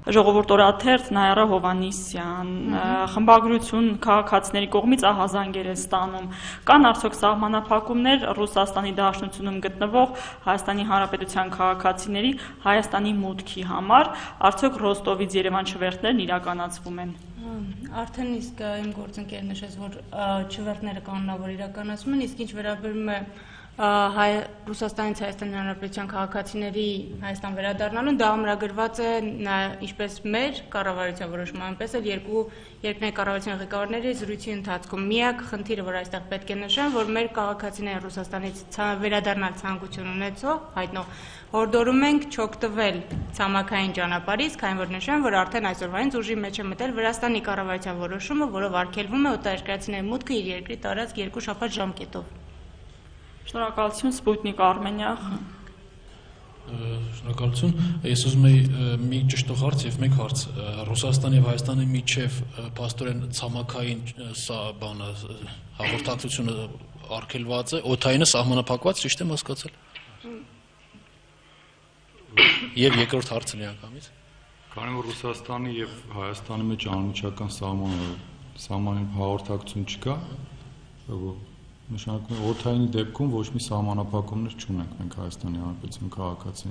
Ժողովուրդ օրաթերթ Նայարա Հովանիսյան, խմբագրություն քաղաքացիների կողմից ահազանգեր են ստանում, կան արդյոք սահմանափակումներ Ռուսաստանի Դաշնությունում գտնվող Հայաստանի Հանրապետության քաղաքացիների Հայաստանի մուտքի համար, արդյոք Ռոստովից Երևան չվերթներն իրականացվում են։ Արդեն իսկ իմ գործընկերն նշեց, որ չվերթները կանոնավոր իրականացում են, իսկ ինչ վերաբերում է Ռուսաստանից Հայաստանի Հանրապետության քաղաքացիների Հայաստան վերադառնալուն, դա ամրագրված է ինչպես մեր կառավարության որոշումը, այնպես էլ երկու երկրների կառավարության ղեկավարների զրույցի ընթացքում։ Միակ խնդիրը, որ այստեղ պետք է նշեմ, որ մեր քաղաքացիները Ռուսաստանից վերադառնալ ցանկություն ունեցող հայտնող հորդորում ենք չօգտվել ցամաքային ճանապարհից, քանի որ նշեմ, որ արդեն այսօրվանից ուժի մեջ է մտել Վրաստանի կառավարության որոշումը, որով արգելվում է օտարերկրացիների մուտքը իր երկրի տարածք 2 շաբաթ ժամկետով։ Շնորհակալություն, Սպուտնիկ Արմենիա։ Շնորհակալություն։ Ես ուզում եի մի ճշտող հարց եւ մեկ հարց։ Ռուսաստանի եւ Հայաստանի միջև փաստորեն ցամաքային սա բանը հաղորդակցությունը արգելված է, օդայինը սահմանափակված, ճիշտ եմ հասկացել։ Եվ երկրորդ հարցը միանգամից։ Քանի որ Ռուսաստանի եւ Հայաստանի մեջ անմիջական սահմանին հաղորդակցություն չկա, նշանակում է օդայինի դեպքում ոչ մի սահմանափակումներ չունենք մենք Հայաստանի Հանրապետության քաղաքացին։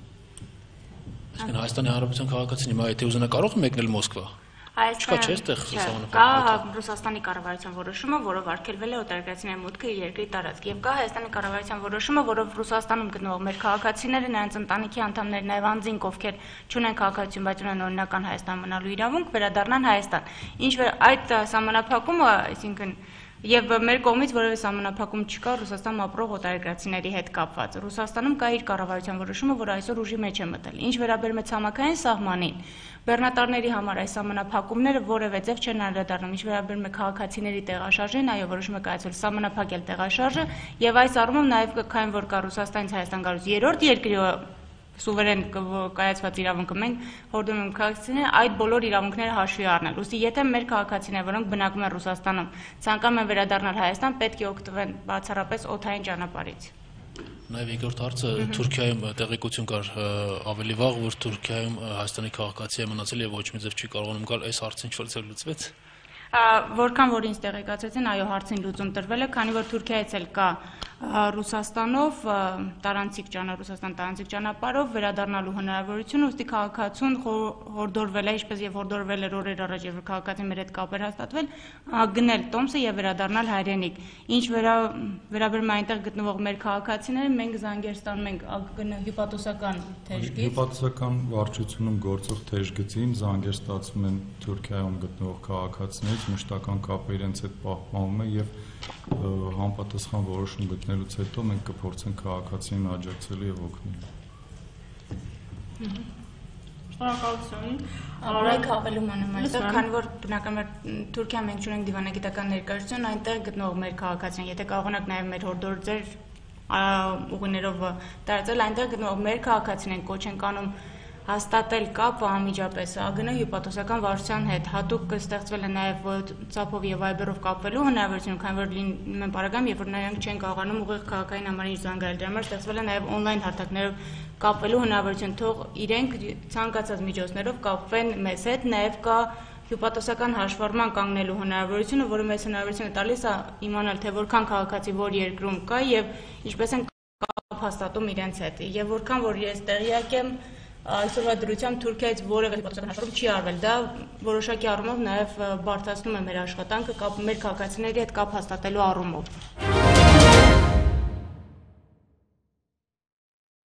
Այսինքն Հայաստանի Հանրապետության քաղաքացին հիմա եթե ուզենա կարող է մեկնել Մոսկվա։ Չկա չէ՞ այստեղ սահմանափակում։ Կա Ռուսաստանի կառավարության որոշումը, որով արգելվել է օտարերկրացիների մուտքը իր երկրի տարածք, եւ կա Հայաստանի կառավարության որոշումը, որով Ռուսաստանում գտնվող մեր քաղաքացիները, նրանց ընտանիքի անդամները, նաեւ անձինք, ովքեր չունեն քաղաքացիություն, բայց ունեն օրինական Հայաստան մնալու իրավունք, վերադառնան Հայաստան։ Ինչ որ այդ սահմանափակումը, այսինքն Եվ մեր կողմից որևէ սահմանափակում չկա Ռուսաստանում ապրող օտարերկրացիների հետ կապված։ Ռուսաստանում կա իր կառավարության որոշումը, որ այսօր ուժի մեջ է մտել։ Ինչ վերաբերում է ցամաքային սահմանին, բեռնատարների համար այս սահմանափակումները որևէ ձև չեն անդրադառնում։ Ինչ վերաբերում է քաղաքացիների տեղաշարժին, այո, որոշում է կայացել սահմանափակել տեղաշարժը, եւ այս առումով նաեւ քանի որ կա Ռուսաստանից Հայաստան գալուց երրորդ երկրի սուվերեն կայացված իրավունքը մենք հորդորում ենք քաղաքացիները այդ բոլոր իրավունքները հաշվի առնել։ Ուստի եթե մեր քաղաքացիները, որոնք բնակվում են Ռուսաստանում, ցանկանում են վերադառնալ Հայաստան, պետք է օգտվեն բացառապես օդային ճանապարհից։ Նաև երկրորդ հարցը Թուրքիայում տեղեկություն կար ավելի վաղ, որ Թուրքիայում Հայաստանի քաղաքացի է մնացել եւ ոչ մի ձև չի կարողանում գալ, այս հարցը ինչ-որ ձև լուծվեց։ Որքան որ ինձ տեղեկացրեցին, այո, հարցին լուծում տրվել է, քանի որ Թուրքիայից էլ կա Ռուսաստանով Ռուսաստան տարանցիկ ճանապարհով վերադառնալու հնարավորություն, ուստի քաղաքացուն հորդորվել է, ինչպես եւ հորդորվել էր օրեր առաջ, երբ քաղաքացին մեր հետ կապեր հաստատվել, գնել տոմսը եւ վերադառնալ հայրենիք։ Ինչ վերաբերում է այնտեղ գտնվող մեր քաղաքացիները, մենք զանգեր ստանում ենք հյուպատոսական թեժգից։ Հյուպատոսական վարչությունում գործող թեժգծին զանգեր ստացվում են Թուրքիայում գտնվող քաղաքացիներից, մշտական կապը իրենց հետ պահպանվում է եւ համապատասխան որոշում գտնելուց հետո մենք կփորձենք քաղաքացիին աջակցել եւ օգնել։ Շնորհակալություն։ Մենք հավելում անեմ այստեղ, քանի որ բնականաբար Թուրքիա մենք ունենք դիվանագիտական ներկայացություն, այնտեղ գտնող մեր քաղաքացին, եթե կարողանաք նաեւ մեր հորդորձեր ուղիներով տարածել, այնտեղ գտնող մեր քաղաքացիներին կոչ ենք անում հաստատել կապը անմիջապես ԱԳՆ հյուպատոսական վարչության հետ։ Հատուկ կստեղծվել է նաև WhatsApp-ով եւ Viber-ով կապելու հնարավորություն, քանի որ լինում են պարագայում, երբ որ նրանք չեն կարողանում ուղիղ քաղաքային համարին զանգել։ Դրա համար ստեղծվել է նաև on-line հարթակներով կապելու հնարավորություն, թող իրենք ցանկացած միջոցներով կապվեն մեզ հետ, նաև կա հյուպատոսական հաշվառման կանգնելու հնարավորությունը, որը մեզ հնարավորություն է տալիս իմանալ, թե որքան քաղաքացի որ երկրում կա եւ ինչպես են կապ հաստատում իրենց հետ։ Եվ որքան որ ես տեղյակ եմ, այսօրվա դրությամբ Թուրքիայից որևէ հյուպատոսական հաշվառում չի արվել, դա որոշակի առումով նաև բարդացնում է մեր աշխատանքը մեր քաղաքացիների հետ կապ հաստատելու առումով։